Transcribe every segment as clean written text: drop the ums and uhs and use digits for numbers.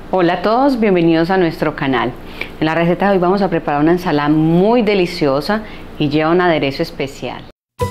Hola a todos, bienvenidos a nuestro canal. En la receta de hoy vamos a preparar una ensalada muy deliciosa y lleva un aderezo especial.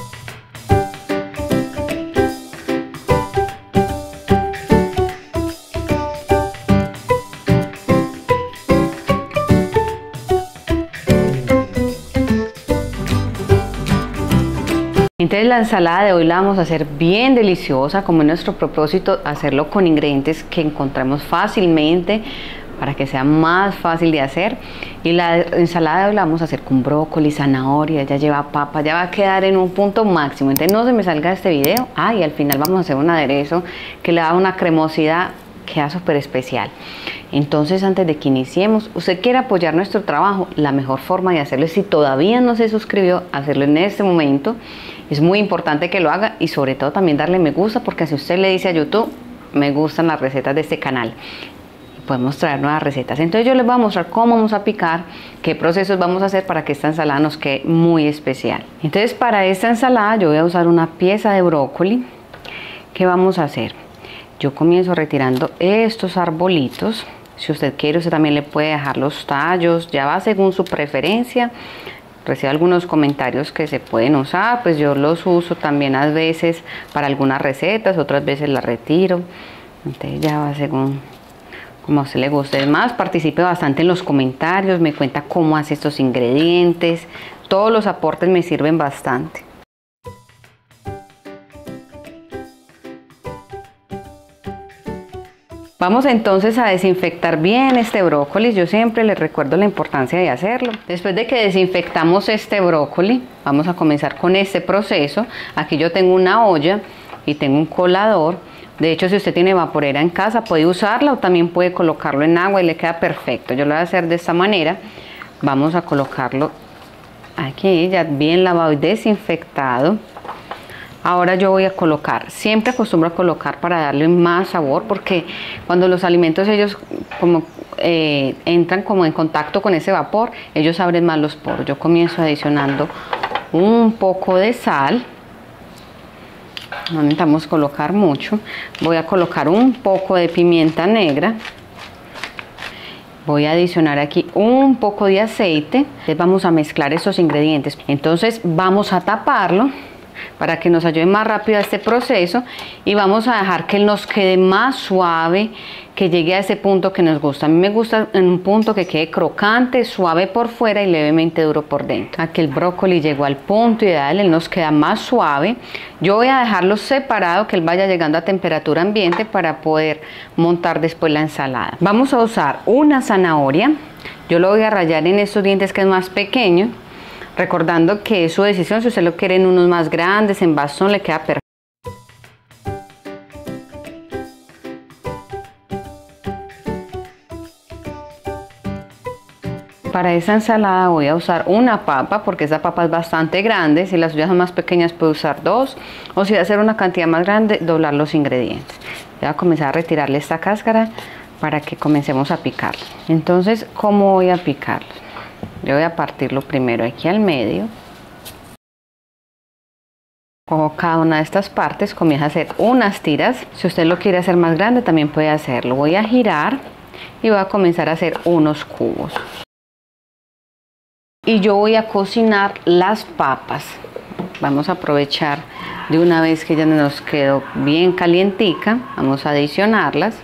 Entonces la ensalada de hoy la vamos a hacer bien deliciosa, como es nuestro propósito, hacerlo con ingredientes que encontramos fácilmente para que sea más fácil de hacer. Y la ensalada de hoy la vamos a hacer con brócoli, zanahoria, ya lleva papa, ya va a quedar en un punto máximo. Entonces no se me salga de este video. Y al final vamos a hacer un aderezo que le da una cremosidad, queda súper especial. Entonces, antes de que iniciemos, usted quiere apoyar nuestro trabajo, la mejor forma de hacerlo es, si todavía no se suscribió, hacerlo en este momento. Es muy importante que lo haga y sobre todo también darle me gusta, porque si usted le dice a YouTube, me gustan las recetas de este canal, podemos traer nuevas recetas. Entonces yo les voy a mostrar cómo vamos a picar, qué procesos vamos a hacer para que esta ensalada nos quede muy especial. Entonces para esta ensalada yo voy a usar una pieza de brócoli. ¿Qué vamos a hacer? Yo comienzo retirando estos arbolitos. Si usted quiere, usted también le puede dejar los tallos, ya va según su preferencia. Recibo algunos comentarios que se pueden usar, pues yo los uso también a veces para algunas recetas, otras veces las retiro. Entonces ya va según como a usted le guste. Es más, participe bastante en los comentarios, me cuenta cómo hace estos ingredientes. Todos los aportes me sirven bastante. Vamos entonces a desinfectar bien este brócoli. Yo siempre les recuerdo la importancia de hacerlo. Después de que desinfectamos este brócoli, vamos a comenzar con este proceso. Aquí yo tengo una olla y tengo un colador. De hecho, si usted tiene vaporera en casa, puede usarla o también puede colocarlo en agua y le queda perfecto. Yo lo voy a hacer de esta manera. Vamos a colocarlo aquí, ya bien lavado y desinfectado. Ahora yo voy a colocar, siempre acostumbro a colocar para darle más sabor, porque cuando los alimentos ellos como entran como en contacto con ese vapor, ellos abren más los poros. Yo comienzo adicionando un poco de sal. No necesitamos colocar mucho. Voy a colocar un poco de pimienta negra. Voy a adicionar aquí un poco de aceite. Entonces vamos a mezclar esos ingredientes. Entonces vamos a taparlo para que nos ayude más rápido a este proceso y vamos a dejar que nos quede más suave, que llegue a ese punto que nos gusta. A mí me gusta en un punto que quede crocante, suave por fuera y levemente duro por dentro. Aquí el brócoli llegó al punto ideal, él nos queda más suave. Yo voy a dejarlo separado, que él vaya llegando a temperatura ambiente para poder montar después la ensalada. Vamos a usar una zanahoria. Yo lo voy a rallar en estos dientes que es más pequeño, recordando que es su decisión. Si usted lo quiere en unos más grandes, en bastón, le queda perfecto. Para esta ensalada voy a usar una papa, porque esa papa es bastante grande. Si las suyas son más pequeñas, puede usar dos, o si va a hacer una cantidad más grande, doblar los ingredientes. Voy a comenzar a retirarle esta cáscara para que comencemos a picarlo. Entonces, ¿cómo voy a picarlo? Yo voy a partirlo primero aquí al medio. Cojo cada una de estas partes, comienzo a hacer unas tiras. Si usted lo quiere hacer más grande, también puede hacerlo. Voy a girar y voy a comenzar a hacer unos cubos. Y yo voy a cocinar las papas. Vamos a aprovechar de una vez que ya nos quedó bien calientica. Vamos a adicionarlas.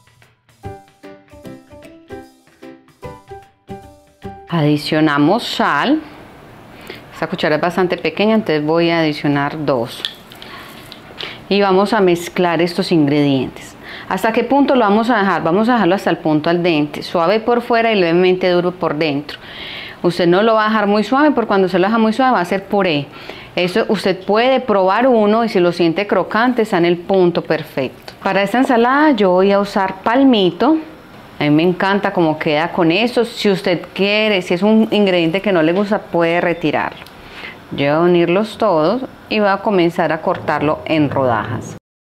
Adicionamos sal. Esta cuchara es bastante pequeña, entonces voy a adicionar 2. Y vamos a mezclar estos ingredientes. ¿Hasta qué punto lo vamos a dejar? Vamos a dejarlo hasta el punto al dente, suave por fuera y levemente duro por dentro. Usted no lo va a dejar muy suave, porque cuando se lo deja muy suave va a ser puré. Eso usted puede probar uno y si lo siente crocante está en el punto perfecto. Para esta ensalada yo voy a usar palmito. A mí me encanta cómo queda con eso. Si usted quiere, si es un ingrediente que no le gusta, puede retirarlo. Yo voy a unirlos todos y voy a comenzar a cortarlo en rodajas.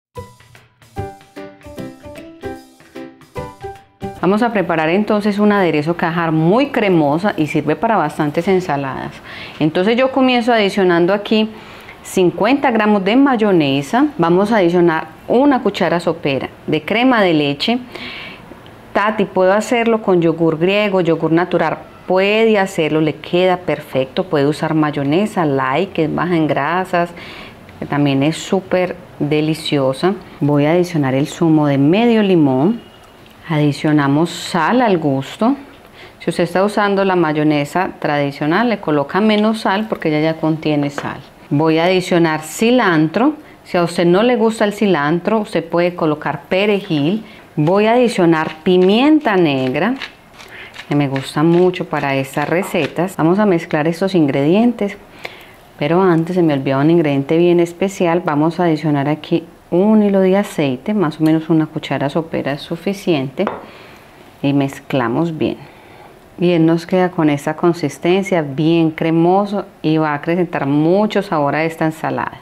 Vamos a preparar entonces un aderezo que va a dejar muy cremosa y sirve para bastantes ensaladas. Entonces yo comienzo adicionando aquí 50 gramos de mayonesa. Vamos a adicionar una cuchara sopera de crema de leche. Tati, ¿puedo hacerlo con yogur griego, yogur natural? Puede hacerlo, le queda perfecto. Puede usar mayonesa light, que es baja en grasas, que también es súper deliciosa. Voy a adicionar el zumo de medio limón. Adicionamos sal al gusto. Si usted está usando la mayonesa tradicional, le coloca menos sal porque ella ya contiene sal. Voy a adicionar cilantro. Si a usted no le gusta el cilantro, usted puede colocar perejil. Voy a adicionar pimienta negra, que me gusta mucho para estas recetas. Vamos a mezclar estos ingredientes, pero antes se me olvidó un ingrediente bien especial. Vamos a adicionar aquí un hilo de aceite, más o menos una cuchara sopera es suficiente, y mezclamos bien. Bien, nos queda con esta consistencia bien cremoso y va a acrecentar mucho sabor a esta ensalada.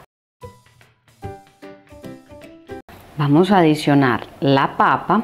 Vamos a adicionar la papa,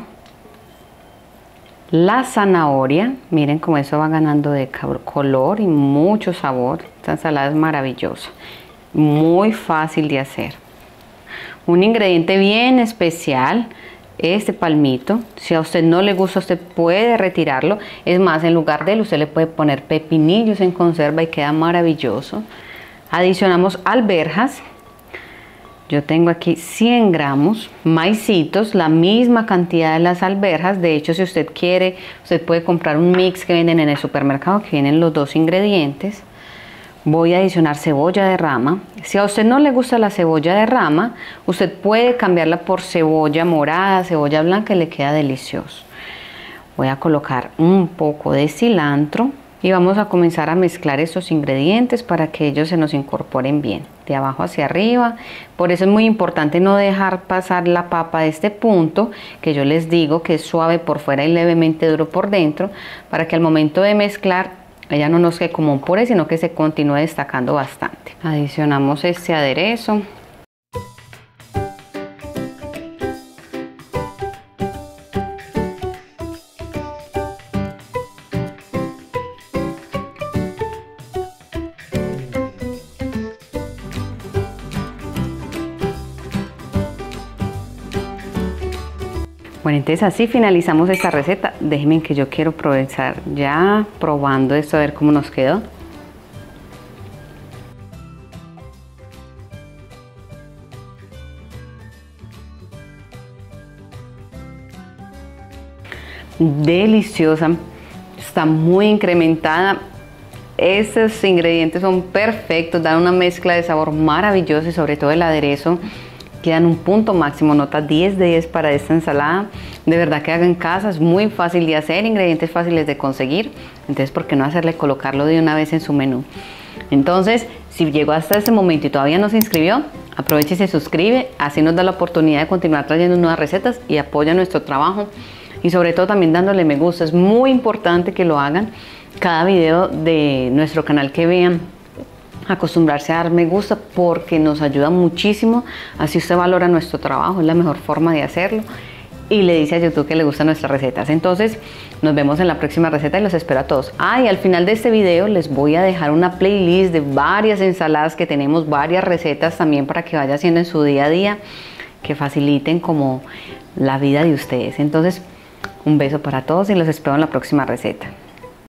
la zanahoria. Miren cómo eso va ganando de color y mucho sabor. Esta ensalada es maravillosa, muy fácil de hacer. Un ingrediente bien especial, este palmito. Si a usted no le gusta, usted puede retirarlo. Es más, en lugar de él, usted le puede poner pepinillos en conserva y queda maravilloso. Adicionamos alberjas. Yo tengo aquí 100 gramos. Maicitos, la misma cantidad de las alberjas. De hecho, si usted quiere, usted puede comprar un mix que venden en el supermercado, que vienen los dos ingredientes. Voy a adicionar cebolla de rama. Si a usted no le gusta la cebolla de rama, usted puede cambiarla por cebolla morada, cebolla blanca, y le queda delicioso. Voy a colocar un poco de cilantro y vamos a comenzar a mezclar estos ingredientes para que ellos se nos incorporen bien, de abajo hacia arriba. Por eso es muy importante no dejar pasar la papa de este punto, que yo les digo que es suave por fuera y levemente duro por dentro, para que al momento de mezclar ella no nos quede como un puré, sino que se continúe destacando bastante. Adicionamos este aderezo. Bueno, entonces así finalizamos esta receta. Déjenme que yo quiero aprovechar ya probando esto, a ver cómo nos quedó. Deliciosa, está muy incrementada. Estos ingredientes son perfectos, dan una mezcla de sabor maravillosa y sobre todo el aderezo quedan un punto máximo, nota 10 de 10 para esta ensalada. De verdad que hagan en casa, es muy fácil de hacer, ingredientes fáciles de conseguir. Entonces, ¿por qué no hacerle colocarlo de una vez en su menú? Entonces, si llegó hasta este momento y todavía no se inscribió, aproveche y se suscribe. Así nos da la oportunidad de continuar trayendo nuevas recetas y apoya nuestro trabajo. Y sobre todo también dándole me gusta. Es muy importante que lo hagan. Cada video de nuestro canal que vean, acostumbrarse a dar me gusta porque nos ayuda muchísimo. Así usted valora nuestro trabajo, es la mejor forma de hacerlo y le dice a YouTube que le gustan nuestras recetas. Entonces nos vemos en la próxima receta y los espero a todos. Y al final de este video les voy a dejar una playlist de varias ensaladas que tenemos, varias recetas también para que vaya haciendo en su día a día, que faciliten como la vida de ustedes. Entonces un beso para todos y los espero en la próxima receta.